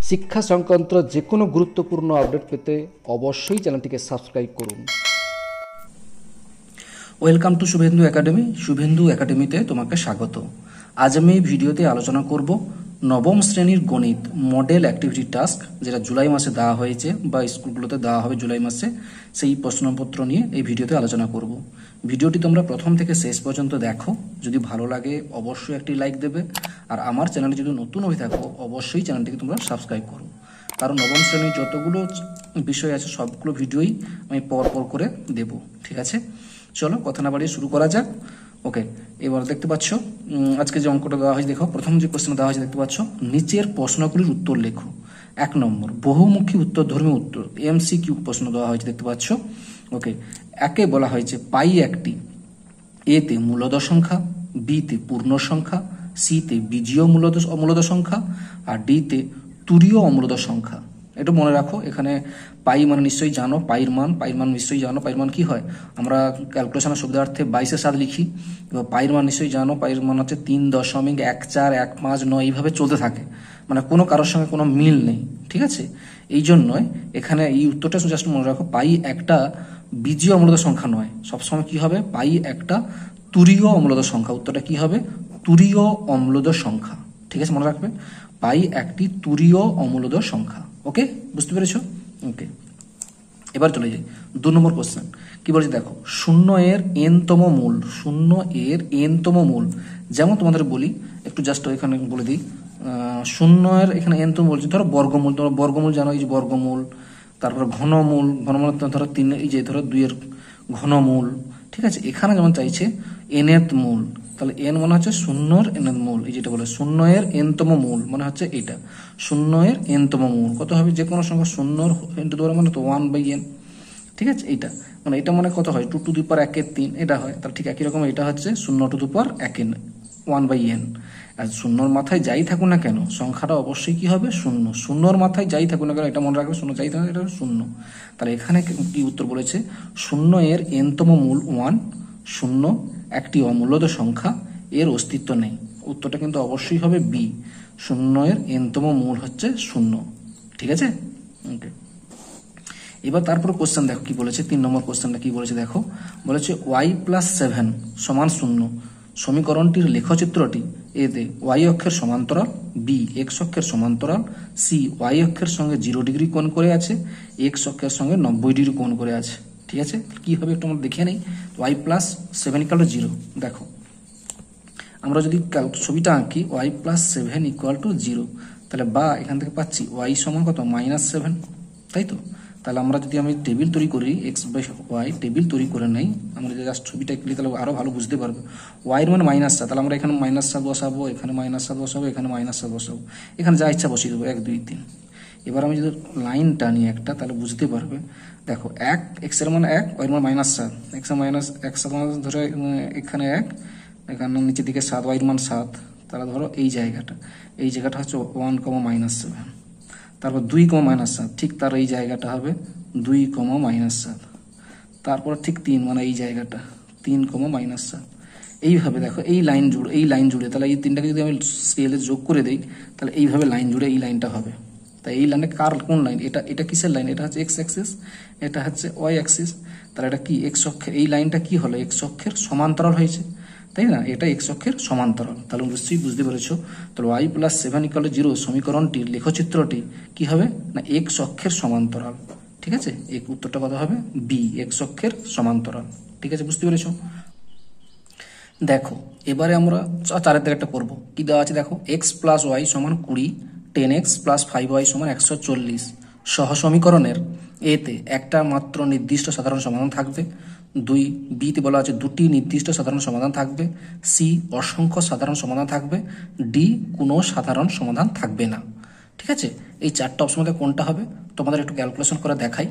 শিক্ষা সংক্রান্ত যে কোনো গুরুত্বপূর্ণ আপডেট পেতে অবশ্যই চ্যানেলটিকে সাবস্ক্রাইব করুন। Welcome to Shubhendu academy. Shubhendu একাডেমিতে তোমাকে স্বাগত। আজ আমি এই ভিডিওতে আলোচনা করব নবম শ্রেণীর গণিত মডেল অ্যাক্টিভিটি টাস্ক, যেটা জুলাই মাসে দেওয়া হয়েছে বা স্কুলগুলোতে দেওয়া হবে জুলাই মাসে, সেই প্রশ্নপত্র নিয়ে এই ভিডিওতে আলোচনা করব। ভিডিওটি তোমরা প্রথম থেকে শেষ পর্যন্ত দেখো। যদি ভালো লাগে অবশ্যই একটি লাইক দেবে, আর আমার চ্যানেলে যদি নতুন হয়ে থাকো অবশ্যই চ্যানেলটিকে তোমরা সাবস্ক্রাইব করো, কারণ নবম শ্রেণীর যতগুলো বিষয় আছে সবগুলো ভিডিওই আমি পর করে দেব। ঠিক আছে, চলো কথা না বাড়িয়ে শুরু করা যাক। ওকে, এবার দেখতে পাচ্ছ আজকে যে অঙ্কটা দেওয়া হয়েছে, দেখো প্রথম যে কোশ্চেন দেওয়া হয়েছে দেখতে পাচ্ছ, নিচের প্রশ্নগুলির উত্তর লেখো। 1 নম্বর বহুমুখী উত্তরধর্মী উত্তর, MCQ প্রশ্ন দেওয়া হয়েছে দেখতে পাচ্ছ। ওকে, একে বলা হয়েছে পাই একটি এতে মূলদ সংখ্যা, বিতে পূর্ণ সংখ্যা, সিতে বীজীয় অমূলদ সংখ্যা, আর ডিতে তুরীয় অমূলদ সংখ্যা। এটা মনে রাখো, এখানে পাই মানে নিশ্চয়ই জানো, পাইর মান নিশ্চয়ই জানো। পাইর মান কি হয়, আমরা ক্যালকুলেশনের সুবিধার্থে 22-এর লিখি। এবার পাইর মান নিশ্চয়ই জানো, পাইর মান হচ্ছে 3.1415 এইভাবে চলতে থাকে, মানে কোনো কারোর সঙ্গে কোনো মিল নেই। ঠিক আছে, এই জন্যই এখানে এই উত্তরটা জাস্ট মনে রাখো, পাই একটা বীজীয় অমূলদ সংখ্যা নয়, সবসময় কি হবে, পাই একটা তুরীয় অম্লদ সংখ্যা। উত্তরটা কি হবে, তুরীয় অম্লদ সংখ্যা। ঠিক আছে, মনে রাখবে, পাই একটি তুরীয় অম্লদ সংখ্যা। ওকে, বুঝতে পেরেছো? ওকে, এবার চলে যাই 2 নম্বর কোশ্চেন। কি বলছে দেখো, 0 এর n-তম মূল, 0 এর n-তম মূল। যেমন তোমাদের বলি, একটু জাস্ট এখানে বলে দিই, 0 এর এখানে n-তম বলছে, ধরো বর্গমূল, ধরো বর্গমূল জানো, এই যে বর্গমূল, তারপর ঘনমূল, ঘনমূল ধরো 3, এই যে ধরো 2 এর ঘনমূল। ঠিক আছে, এখানে যেমন চাইছে n-th মূল, তাহলে n মনে হচ্ছে 0 এর n-th মূল, এই যেটা বলে 0 এর n-তম মূল মানে হচ্ছে এটা, 0 এর n-তম মূল কত হবে, যে কোনো সংখ্যা 0 ইন্টু ধরে মানে তো 1/n। ঠিক আছে, এইটা মানে এটা মানে কত হয়, 2 টু দি পাওয়ার 1/3 এটা হয়। তাহলে ঠিক একই রকম এটা হচ্ছে 0 টু দি পাওয়ার 1/n। আর 0-র মাথায় যাই থাকুক না কেন সংখ্যাটা অবশ্যই কি হবে, 0। 0-র মাথায় যাই থাকুক না কেন, এটা মনে রাখবে, 0 যাই থাকুক এটা 0। তাহলে এখানে কি উত্তর বলেছে, 0 এর n-তম মূল 1, 0 একটি অমূলদ সংখ্যা, এর অস্তিত্ব নেই। উত্তরটা কিন্তু অবশ্যই হবে বি, 0 এর n-তম মূল হচ্ছে 0। ঠিক আছে, ওকে। এবার তারপর কোশ্চেন দেখো কি বলেছে, 3 নম্বর কোশ্চেনটা কি বলেছে দেখো, বলেছে y+7 সমান 0 সমীকরণটির লেখচিত্রটি এতে y অক্ষের সমান্তরাল, বি x অক্ষের সমান্তরাল, সি y অক্ষের সঙ্গে 0 ডিগ্রি কোণ করে আছে, x অক্ষের সঙ্গে 90 ডিগ্রি কোণ করে আছে। ঠিক আছে, কি হবে একটু আমরা দেখে নেই। y+7 = 0। দেখো আমরা যদি ছবিটা আঁকি y+7 = 0, তাহলে বা এখান থেকে পাচ্ছি y সমান কত, -7, তাই তো। তাহলে আমরা যদি আমি টেবিল তৈরি করি, x/y টেবিল তৈরি করে নেই, আমরা যদি জাস্ট ছবিটা আঁকলে তাহলে আরো ভালো বুঝতে পারবে। y এর মানে -7, তাহলে আমরা এখানে -7 বসাবো, এখানে -7 বসাবো, এখানে -7 বসাবো, এখানে যা ইচ্ছা বসিয়ে দেবো 1 2 3। এবার আমি যদি লাইন টানি একটা, তাহলে বুঝতে পারবে। দেখো 1 x এর মানে 1, y এর মানে -7, x এর -1 মানে ধরো এখানে 1, এখানে নিচের দিকে 7, y এর মান 7, তাহলে ধরো এই জায়গাটা হচ্ছে 1, -7, তারপর 2, -7, ঠিক তার এই জায়গাটা হবে 2, -7, তারপর ঠিক 3 মানে এই জায়গাটা 3, -7। এইভাবে দেখো এই লাইন জুড়ে তাহলে এই 3টাকে যদি আমি স্কেলে যোগ করে দেই, তাহলে এইভাবে লাইন জুড়ে এই লাইনটা হবে। তাই এই লাইনে কোন লাইন, এটা কিসের লাইন, এটা হচ্ছে x অ্যাক্সিস, এটা হচ্ছে y অ্যাক্সিস। তাহলে এটা কি x অক্ষের, এই লাইনটা কি হলো, x অক্ষের সমান্তরাল হয়েছে, তাই না, এটা x অক্ষের সমান্তরাল। তাহলে নিশ্চয়ই বুঝতে পেরেছো। তাহলে y+7 = 0 সমীকরণটির লেখচিত্রটি কি হবে না, x অক্ষের সমান্তরাল। ঠিক আছে, এই উত্তরটা কত হবে, বি, x অক্ষের সমান্তরাল। ঠিক আছে, বুঝতে পেরেছো। দেখো এবারে আমরা 4-এর দিকে একটা করবো, কি দেওয়া আছে দেখো, x + y = 20, 10x + 5y = 140 সহ সমীকরণের এতে একটা মাত্র নির্দিষ্ট সাধারণ সমাধান থাকবে। 2, বিতে বলা আছে 2টি নির্দিষ্ট সাধারণ সমাধান থাকবে, সি অসংখ্য সাধারণ সমাধান থাকবে, ডি কোনো সাধারণ সমাধান থাকবে না। ঠিক আছে, এই 4টা অপশন মধ্যে কোনটা হবে, তোমাদের একটু ক্যালকুলেশন করে দেখাই।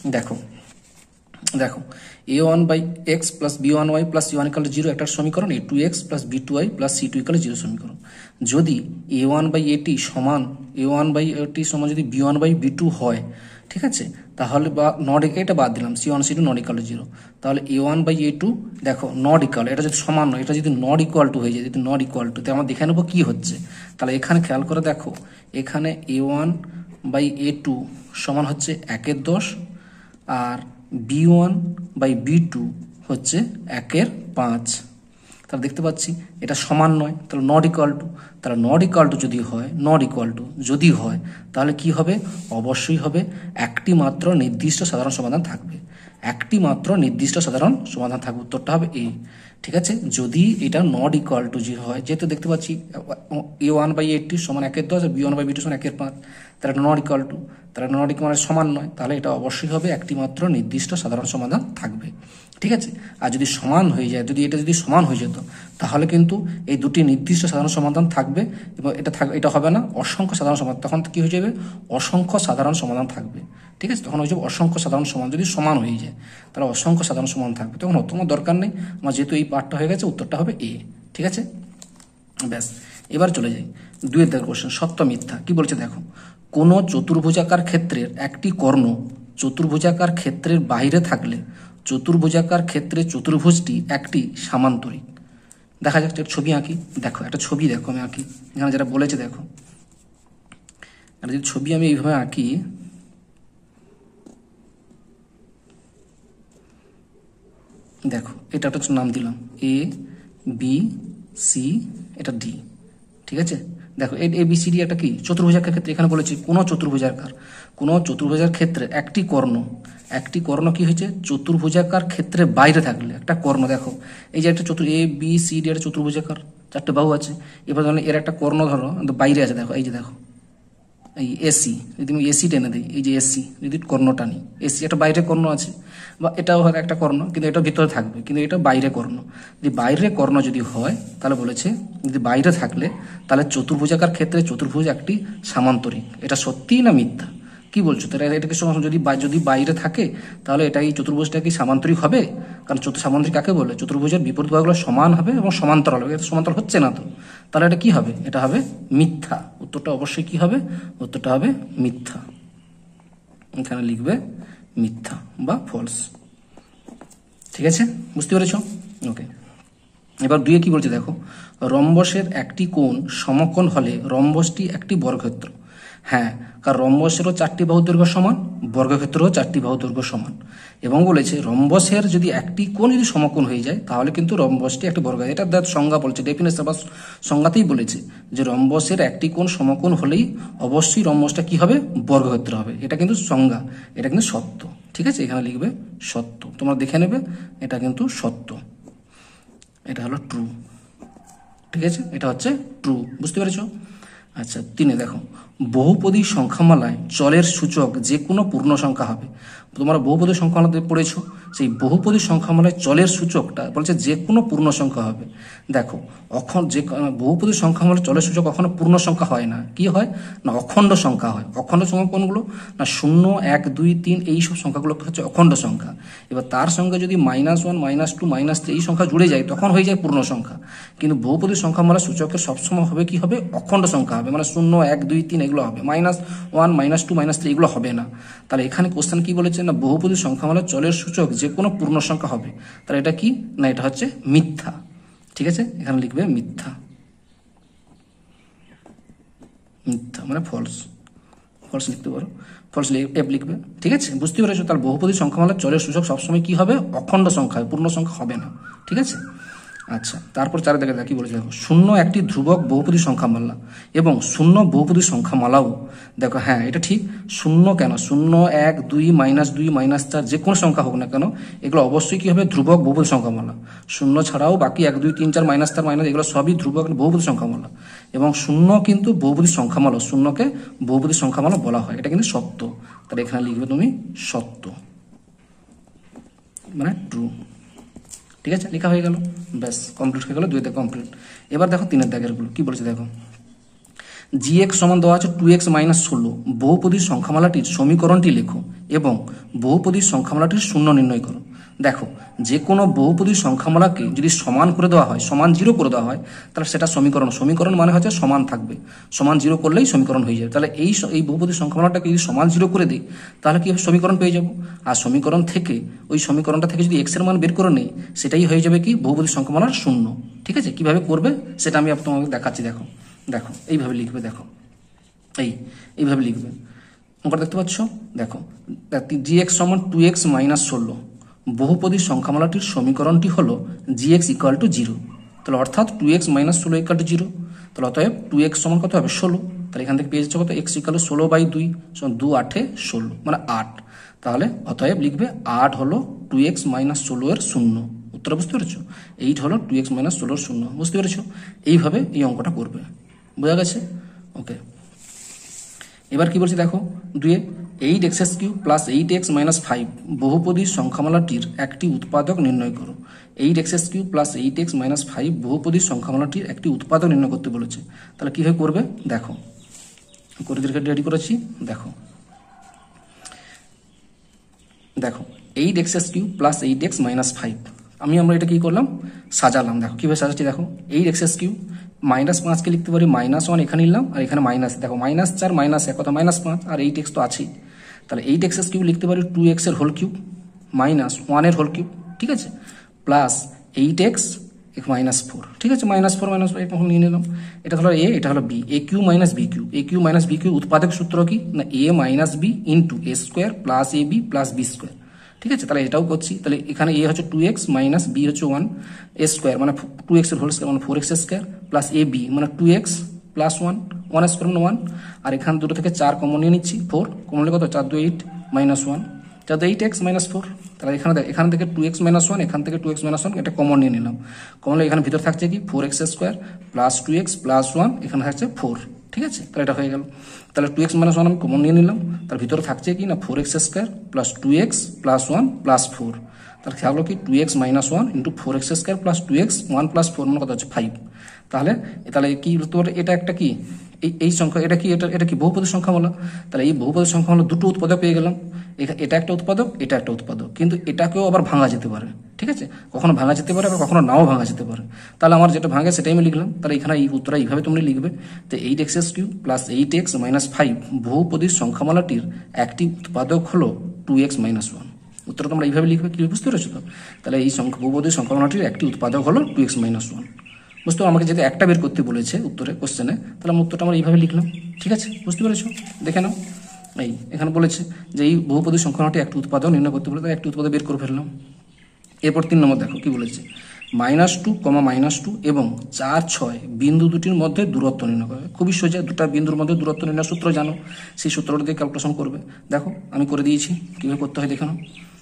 দেখো a1/x + b1y + c1 = 0 একটা সমীকরণ, a2x + b2y + c2 = 0 সমীকরণ। যদি a1/at সমান যদি b1/b2 হয়, ঠিক আছে, তাহলে বা নট, এটা বাদ দিলাম, c1 c2 not equal two 0, তাহলে a1/a2 দেখো নট ইকুয়াল, এটা যদি সমান নয়, এটা যদি নট ইকুয়াল টু হয়ে যায়, তাহলে আমরা দেখে নেবো কি হচ্ছে। তাহলে এখানে খেয়াল করে দেখো, এখানে a1 বাই A2 সমান হচ্ছে 1/10, আর B1 বাই B2 হচ্ছে 1/5। তাহলে দেখতে পাচ্ছি এটা সমান নয়, তাহলে নট ইকুয়াল টু। তাহলে নট ইকুয়াল টু যদি হয়, নট ইকুয়াল টু যদি হয়, তাহলে কি হবে? অবশ্যই হবে একটি মাত্র নির্দিষ্ট সাধারণ সমাধান থাকবে, একটি মাত্র নির্দিষ্ট সাধারণ সমাধান থাকবে। উত্তরটা হবে এ। ঠিক আছে, যদি এটা নট ইকুয়াল টু যে হয়, যেহেতু দেখতে পাচ্ছি A1 বাই A2 সমান 1/10 আর B1 বাই B2 সমান 1/5, তাহলে এটা নট ইকুয়াল টু, তাহলে নট ইকুয়াল সমান নয়, তাহলে এটা অবশ্যই হবে একটি মাত্র নির্দিষ্ট সাধারণ সমাধান থাকবে। ঠিক আছে, আর যদি সমান হয়ে যায়, যদি এটা যদি সমান হয়ে যেত, তাহলে কিন্তু এই দুটি নির্দিষ্ট সাধারণ সমাধান থাকবে এবং এটা হবে না অসংখ্য সাধারণ সমাধান, তখন কি হয়ে যাবে? অসংখ্য সাধারণ সমাধান থাকবে। ঠিক আছে, তখন হয়ে যাবে অসংখ্য সাধারণ সমাধান। যদি সমান হয়ে যায় তাহলে অসংখ্য সাধারণ সমাধান থাকবে, তখন তোমার দরকার নেই, আমার যেহেতু এই পার্টটা হয়ে গেছে, উত্তরটা হবে এ। ঠিক আছে, ব্যাস। এবার চলে যাই 2 কোশ্চেন, সত্য মিথ্যা। কি বলছে দেখো, কোন চতুর্ভুজাকার ক্ষেত্রের একটি কর্ণ চতুর্ভুজাকার ক্ষেত্রের বাইরে থাকলে চতুর্ভুজাকার ক্ষেত্রে চতুর্ভুজটি একটি সামান্তরিক। দেখা যাক, একটা ছবি আঁকি। দেখো একটা ছবি দেখো, আমি আঁকি এখানে যেটা বলেছে। দেখো একটা যদি ছবি আমি এইভাবে আঁকি, দেখো এটা একটা নাম দিলাম ABC, এটা D। ঠিক আছে, দেখো ABCD একটা কি চতুর্ভুজাকার ক্ষেত্রে, এখানে বলেছি কোন চতুর্ভুজার ক্ষেত্রে একটি কর্ণ কি হয়েছে? চতুর্ভুজাকার ক্ষেত্রে বাইরে থাকলে একটা কর্ণ। দেখো এই যে একটা ABCD একটা চতুর্ভুজাকার, 4টে বাহু আছে। এবার ধরো এর একটা কর্ণ ধরো বাইরে আছে। দেখো এই যে দেখো এই AC, যদি আমি AC টেনে দিই, এই যে AC যদি কর্ণ টানি, AC একটা বাইরে কর্ণ আছে, বা এটাও হয়তো একটা কর্ণ, কিন্তু এটা ভিতরে থাকবে, কিন্তু এটা বাইরে কর্ণ। যদি বাইরে কর্ণ যদি হয়, তাহলে বলেছে যদি বাইরে থাকলে তাহলে চতুর্ভুজাকার ক্ষেত্রে চতুর্ভুজ একটি সামান্তরিক। এটা সত্যি না মিথ্যা? কি বলছো? তাহলে এটাকে যদি বাইরে থাকে, তাহলে এটা এই চতুর্ভুজটা কি সামান্তরিক হবে? কারণ সামান্তরিক কাকে বলে? চতুর্ভুজের বিপরীত বাহুগুলো সমান হবে এবং সমান্তরাল হবে। এটা সমান্তরাল হচ্ছে না, তো তাহলে এটা কি হবে? এটা হবে মিথ্যা। উত্তরটা অবশ্যই কি হবে? উত্তরটা হবে মিথ্যা। এখানে লিখবে মিথ্যা বা ফলস। ঠিক আছে, বুঝতে পেরেছো? ওকে, এবার 2 কি বলছে দেখো, রম্বসের একটি কোণ সমকোণ হলে রম্বসটি একটি বর্গক্ষেত্র। হ্যাঁ, কারণ রম্বসেরও 4টি বাহু দৈর্ঘ্য সমান, বর্গক্ষেত্রেরও 4টি বাহু দৈর্ঘ্য সমান, এবং বলেছে রম্বসের যদি একটি কোণ যদি সমকোণ হয়ে যায়, তাহলে কিন্তু রম্বসটি একটি বর্গক্ষেত্র। এটা সংজ্ঞা বলছে, ডেফিনেশন বা সংজ্ঞাতেই বলেছে যে রম্বসের একটি কোণ সমকোণ হলেই অবশ্যই রম্বসটা কি হবে? বর্গক্ষেত্র হবে। এটা কিন্তু সংজ্ঞা, এটা কিন্তু সত্য। ঠিক আছে, এখানে লিখবে সত্য, তোমরা দেখে নেবে, এটা কিন্তু সত্য, এটা হলো ট্রু। ঠিক আছে, এটা হচ্ছে ট্রু, বুঝতে পেরেছো? আচ্ছা, 3 দেখো, বহুপদী সংখ্যামালায় চলের সূচক যে কোনো পূর্ণ সংখ্যা হবে। তোমরা বহুপদী সংখ্যামালাতে পড়েছো, সেই বহুপদী সংখ্যামালায় চলের সূচকটা বলছে যে কোনো পূর্ণ সংখ্যা হবে। দেখো বহুপদী সংখ্যামালায় চলের সূচক কখনো পূর্ণ সংখ্যা হয় না। কি হয় না? অখণ্ড সংখ্যা হয়। অখণ্ড সংখ্যা কোনগুলো? না 0, 1, 2, 3 এইসব সংখ্যাগুলো হচ্ছে অখণ্ড সংখ্যা। এবার তার সঙ্গে যদি -1, -2, -3 এই সংখ্যা জুড়ে যায়, তখন হয়ে যায় পূর্ণ সংখ্যা। কিন্তু বহুপদী সংখ্যামালা সূচকের সবসময় হবে কি হবে? অখণ্ড সংখ্যা হবে, মানে 0, 1, 2, 3 এগুলো হবে, -1, -2, -3 এগুলো হবে না। তাহলে এখানে কোশ্চেন কি বলেছে না বহুপদী সংখ্যামালা চলের সূচক যে কোনো পূর্ণ সংখ্যা হবে। তাহলে এটা কি না? এটা হচ্ছে মিথ্যা। ঠিক আছে, এখানে লিখবে মিথ্যা, মিথ্যা মানে ফলস, ফলস লিখতে পারো, ফলস এফ লিখবে। ঠিক আছে, বুঝতে পেরেছো? তাহলে বহুপদী সংখ্যামালার চলের সূচক সবসময় কি হবে? অখণ্ড সংখ্যা, পূর্ণ সংখ্যা হবে না। ঠিক আছে, আচ্ছা, তারপর 4 দেখে কি বলেছে দেখো, 0 একটি ধ্রুবক বহুপদী সংখ্যামালা এবং 0 বহুপদী সংখ্যামালাও। দেখো হ্যাঁ, এটা ঠিক। 0 কেন? 0, 1, 2, -2, -4 যে কোনো সংখ্যা হোক না কেন, এগুলো অবশ্যই কি হবে? ধ্রুবক বহুপদী সংখ্যামালা। 0 ছাড়াও বাকি 1, 2, 3, 4, -4, এগুলো সবই ধ্রুবক বহুপদী সংখ্যামালা। এবং 0 কিন্তু বহুপদী সংখ্যামালা, 0কে বহুপদী সংখ্যামালা বলা হয়। এটা কিন্তু সত্য। তাহলে এখানে লিখবে তুমি সত্য, মানে ট্রু। ঠিক আছে, লেখা হয়ে গেল, ব্যাস কমপ্লিট হয়ে গেল। 2 কমপ্লিট। এবার দেখো 3 দাগেরগুলো কি বলছে দেখো, gx সমান দেওয়া আছে 2x - 16। বহুপদী সংখ্যামালাটির সমীকরণটি লেখো এবং বহুপদী সংখ্যামালাটির শূন্য নির্ণয় করো। দেখো, যে কোনো বহুপদী সংখ্যামালাকে যদি সমান করে দেওয়া হয়, সমান 0 করে দেওয়া হয়, তাহলে সেটা সমীকরণ মানে হচ্ছে সমান থাকবে। সমান 0 করলেই সমীকরণ হয়ে যাবে। তাহলে এই বহুপদী সংখ্যামালাটাকে যদি সমান 0 করে দিই, তাহলে কি সমীকরণ পেয়ে যাব। আর সমীকরণ থেকে ওই সমীকরণটা থেকে যদি x এর মান বের করে নেই, সেটাই হয়ে যাবে কি? বহুপদী সংখ্যামালার শূন্য। ঠিক আছে, কিভাবে করবে সেটা আমি তোমাকে দেখাচ্ছি। দেখো এইভাবে লিখবে। দেখো এইভাবে লিখবে। অঙ্কটা দেখতে পাচ্ছ, দেখো gx সমান 2x মাইনাস 16, বহুপদী সংখ্যামালাটির সমীকরণটি হলো gx ইকুয়াল টু 0, তাহলে অর্থাৎ 2x মাইনাস 16 ইকুয়াল টু 0, তাহলে অতএব 2x সমান কত হবে 16, তাহলে এখান থেকে পেয়ে যাচ্ছে কত x ইকুয়াল টু 16/2 সমান 2 8 16 মানে 8, তাহলে অতএব লিখবে 8 হলো 2x মাইনাস 16 এর শূন্য। উত্তর বুঝতে পেরেছো? 8 হলো 2x মাইনাস 16 এর শূন্য, বুঝতে পেরেছো? এইভাবে এই অঙ্কটা করবে, বোঝা গেছে? ওকে, এবার কি বলছি দেখো 2 8x³ প্লাস 8x মাইনাস 5 বহুপদী সংখ্যামালাটির একটি উৎপাদক নির্ণয় করো। 8x³ প্লাস 8x মাইনাস 5 বহুপদী সংখ্যামালাটির একটি উৎপাদক নির্ণয় করতে বলেছে, তাহলে কিভাবে করবে দেখো, করে রেডি করেছি। দেখো দেখো 8x³ প্লাস 8x মাইনাস 5, আমরা এটা কি করলাম সাজালাম। দেখো কিভাবে সাজাচ্ছি, দেখো 8x³ মাইনাস 5কে লিখতে পারি -1 এখানে নিলাম, আর এখানে মাইনাস, দেখো -4 -1 কত -5, আর 8x তো আছেই, তাহলে 8x³ লিখতে পারি 2x এর হোল কিউব মাইনাস 1 এর হোল কিউব, ঠিক আছে, প্লাস 8x মাইনাস 4, ঠিক আছে, -4 -5 এখন নিয়ে নিলাম। এটা হলো a, এটা হলো b, aq minus bq, aq minus bq উৎপাদক সূত্র কি না a minus b into a square plus ab plus b square, ঠিক আছে, তাহলে এটাও করছি। তাহলে এখানে a হচ্ছে 2x মাইনাস b হচ্ছে 1 a স্কোয়ার মানে 2x এর হোল স্কোয়ার মানে 4x স্কোয়ার প্লাস ab মানে 2x প্লাস 1 স্কোয়ার মানে 1, আর এখানে দুটো থেকে 4 কমন নিয়ে নিচ্ছি, 4 কমন নিলে কত 4 2 8 মাইনাস 1 4 8x মাইনাস 4, তাহলে এখান থেকে 2x মাইনাস 1 এখান থেকে 2x মাইনাস 1 এটা কমন নিয়ে নিলাম, কমন এখানে ভিতর থাকছে কি 4x square plus 2x plus 1 এখানে থাকছে 4, ঠিক আছে, তাহলে এটা হয়ে গেল। তাহলে 2x মাইনাস 1 আমি কমন নিয়ে নিলাম, তার ভিতরে থাকছে কি না 4x square plus 2x plus 1 plus 4, তাহলে খেয়াল কি 2x minus 1 into 4x square plus 2x 1 plus 4 মানে কত হচ্ছে 5, তাহলে কি বলতে পারে এটা একটা কি এই সংখ্যা, এটা কি এটা কি বহুপদী সংখ্যা বলা, তাহলে এই বহুপদী সংখ্যা হলো দুটো উৎপাদক পেয়ে গেলাম, এটা একটা উৎপাদক এটা একটা উৎপাদক, কিন্তু এটাকেও আবার ভাঙা যেতে পারে, ঠিক আছে, কখনো ভাঙা যেতে পারে আবার কখনো নাও ভাঙা যেতে পারে, তাহলে আমার যেটা ভাঙে সেটাই আমি লিখলাম। তাহলে এখানে এই উত্তরটা এইভাবে তুমি লিখবে যে 8x³ প্লাস 8x মাইনাস 5 বহুপদী সংখ্যামালাটির একটি উৎপাদক হলো 2x মাইনাস 1, উত্তরটা তোমরা এইভাবে লিখবে, কি বুঝতে পেরেছো তো? তাহলে এই বহুপদী সংখ্যামালাটির একটি উৎপাদক হলো 2x মাইনাস 1, বুঝতে আমাকে যদি একটা বের করতে বলেছে উত্তরে কোশ্চেনে, তাহলে আমি উত্তরটা আমরা এইভাবে লিখলাম, ঠিক আছে, বুঝতে পেরেছো? দেখে নাও, এই এখানে বলেছে যে এই বহুপদী সংখ্যাটি একটি উৎপাদক নির্ণয় করতে বলে, তাই একটি উৎপাদক বের করে ফেললাম। এরপর 3 নম্বর দেখো কি বলেছে, -2, -2 এবং 4, 6 বিন্দু দুটির মধ্যে দূরত্ব নির্ণয় করবে। খুবই সোজা, দুটা বিন্দুর মধ্যে দূরত্ব নির্ণয় সূত্র জানো, সেই সূত্রটা দিয়ে ক্যালকুলেশন করবে। দেখো আমি করে দিয়েছি, কীভাবে করতে হয় দেখে নাও।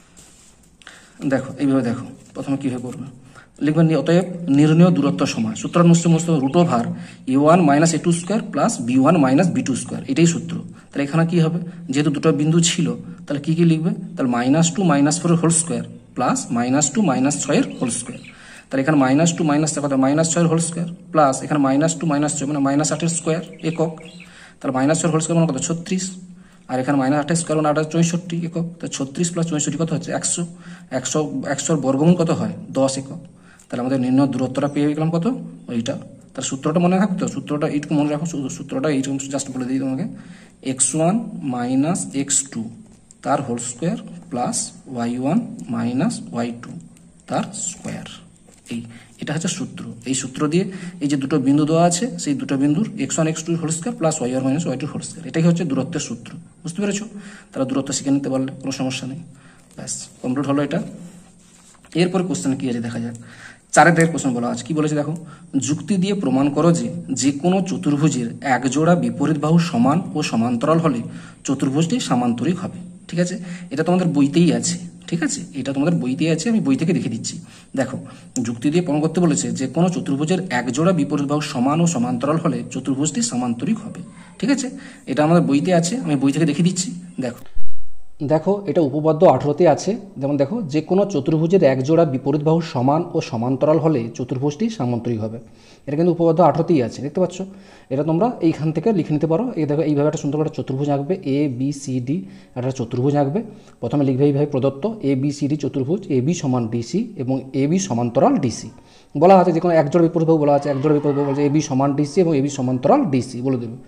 দেখো এইভাবে দেখো, প্রথমে কীভাবে করবে লিখবেন, অতএব নির্ণয় দূরত্ব সমান, সূত্র মুস্ত √over a1 minus a2 square plus b1 minus b2 square, এটাই সূত্র। তাহলে এখানে কি হবে, যেহেতু দুটো বিন্দু ছিল তাহলে কি কি লিখবে, তাহলে -2 -4 whole square plus -2 -6 whole square, তাহলে এখানে -2 -6 হোল স্কোয়ার প্লাস এখানে -2 -6 মানে -8 স্কোয়ার একক, তাহলে -6 হোল স্কোয়ার মানে কত 36, আর এখানে -8 স্কোয়ার মানে 8 64 একক, তো 36 প্লাস 64 কত হচ্ছে 100, 100 বর্গমূল কত হয় 10 একক, তাহলে আমাদের নির্ণয় দূরত্বটা পেয়ে গেলাম কত ওইটা। তার সূত্রটা মনে রাখতো, সূত্রটা এইটুকু মনে রাখো, সূত্রটা এইটুকু জাস্ট বলে দিই তোমাকে, x1 মাইনাস x2 তার whole square plus y1 minus y2 তার স্কোয়ার, এটা হচ্ছে সূত্র। এই সূত্র দিয়ে এই যে দুটো বিন্দু দেওয়া আছে সেই দুটো বিন্দুর x1 x2 whole square plus y1 minus y2 whole square, এটাই হচ্ছে দূরত্বের সূত্র, বুঝতে পেরেছো? তারা দূরত্ব শিখে নিতে পারলে কোনো সমস্যা নেই, ব্যাস কমপ্লিট হলো এটা। এরপরে কোশ্চেনে কি আছে দেখা যাক। 4 কোশ্চেন বলা আছে, কি বলেছে দেখো, যুক্তি দিয়ে প্রমাণ করো যে কোনো চতুর্ভুজের এক জোড়া বিপরীত বাহু সমান ও সমান্তরাল হলে চতুর্ভুজটি সামান্তরিক হবে, ঠিক আছে, এটা তোমাদের বইতেই আছে, ঠিক আছে, এটা তোমাদের বইতেই আছে, আমি বই থেকে দেখে দিচ্ছি। দেখো যুক্তি দিয়ে প্রমাণ করতে বলেছে যে কোনো চতুর্ভুজের এক জোড়া বিপরীত বাহু সমান ও সমান্তরাল হলে চতুর্ভুজটি সামান্তরিক হবে, ঠিক আছে, এটা আমাদের বইতে আছে, আমি বই থেকে দেখে দিচ্ছি। দেখো এটা উপপাদ্য 18তে আছে, যেমন দেখো যে কোনো চতুর্ভুজের এক জোড়া বিপরীত বাহু সমান ও সমান্তরাল হলে চতুর্ভুজটি সামান্তরিক হবে, এটা কিন্তু উপপাদ্য 18তেই আছে, দেখতে পাচ্ছ, এটা তোমরা এইখান থেকে লিখে নিতে পারো। এই দেখো এইভাবে একটা সুন্দর একটা চতুর্ভুজ আঁকবে, এ বি সি ডি একটা চতুর্ভুজ আঁকবে, প্রথমে লিখবে এইভাবে প্রদত্ত এ বি সি ডি চতুর্ভুজ এ বি সমান ডিসি এবং এ বি সমান্তরাল ডিসি বলা আছে, যে কোনো এক জোড়া বিপরীত বাহু বলা আছে, এক জোড়া বিপরীত বাহু বলছে এ বি সমান ডিসি এবং এ বি সমান্তরাল ডিসি বলে দেবে,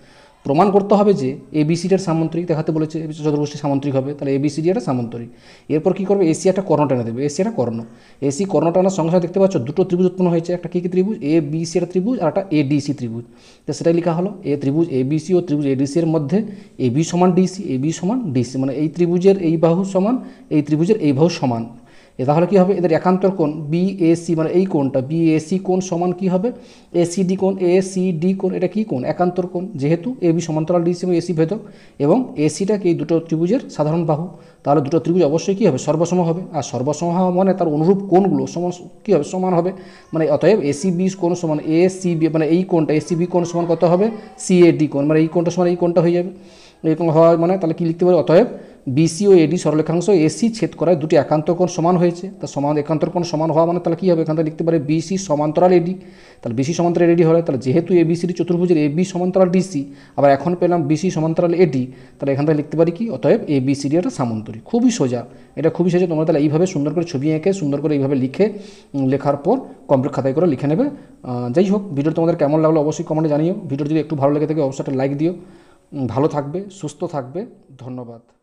প্রমাণ করতে হবে যে এবিসিডি এর সামান্তরিক দেখাতে বলেছে, চতুর্ভুজটি সামান্তরিক হবে, তাহলে এবিসিডি একটা সামান্তরিক। এরপর কী করবে, এসি একটা কর্ণ টেনে দেবে, এসি একটা কর্ণ, এসি কর্ণ টানার সঙ্গে সঙ্গে দেখতে পাচ্ছ দুটো ত্রিভুজ উৎপন্ন হয়েছে, একটা কী কী ত্রিভুজ, এ বি সি একটা ত্রিভুজ আর একটা এডিসি ত্রিভুজ। তো সেটাই লেখা হলো, এ ত্রিভুজ এবিসি ও ত্রিভুজ এডিসি এর মধ্যে এবি সমান ডিসি, এবি সমান ডিসি, মানে এই ত্রিভুজের এই বাহু সমান এই ত্রিভুজের এই বাহু সমান। তাহলে কী হবে, এদের একান্তর কোণ বিএসি, মানে এই কোণটা বিএসি কোণ সমান কী হবে, এসিডি কোণ, এসিডি কোণ, এটা কী কোণ, একান্তর কোণ, যেহেতু এবি সমান্তরাল ডিসি এবং এসি ভেদক এবং এসিটা কি এই দুটো ত্রিভুজের সাধারণ বাহু, তাহলে দুটো ত্রিভুজ অবশ্যই কী হবে, সর্বসম হবে। আর সর্বসম হওয়া মানে তার অনুরূপ কোণগুলো সমান কী হবে, সমান হবে, মানে অতএব এসিবি কোণ সমান এসিবি, মানে এই কোণটা এসিবি কোণ সমান কত হবে, সিএডি কোণ, মানে এই কোণটা সমান এই কোণটা হয়ে যাবে। এরকম হওয়া মানে তাহলে কী লিখতে পারি, অতএব বিসি ও এডি সরলরেখাংশ এসি ছেদ করায় দুটি একান্তর কোণ সমান হয়েছে। তা সমান একান্তর কোণ সমান হওয়া মানে তাহলে কী হবে, এখান থেকে লিখতে পারে বিসি সমান্তরাল এডি, তাহলে বিসি সমান্তরাল এডি হলে তাহলে যেহেতু এবিসিডি চতুর্ভুজের এবি সমান্তরাল ডিসি, আবার এখন পেলাম বিসি সমান্তরাল এডি, তাহলে এখান থেকে লিখতে পারি কি, অতএব এবিসিডি একটা সামান্তরিক। খুবই সোজা, এটা খুবই সোজা। তোমরা তাহলে এইভাবে সুন্দর করে ছবি এঁকে সুন্দর করে এইভাবে লিখে লেখার পর কমপ্লিট খাতায় করে লিখে নেবে। যাই হোক, ভিডিও তোমাদের কেমন লাগলো অবশ্যই কমেন্টে জানিও। ভিডিও যদি একটু ভালো লেগে থাকে অবশ্যই একটা লাইক দিও। ভালো থাকবে, সুস্থ থাকবে, ধন্যবাদ।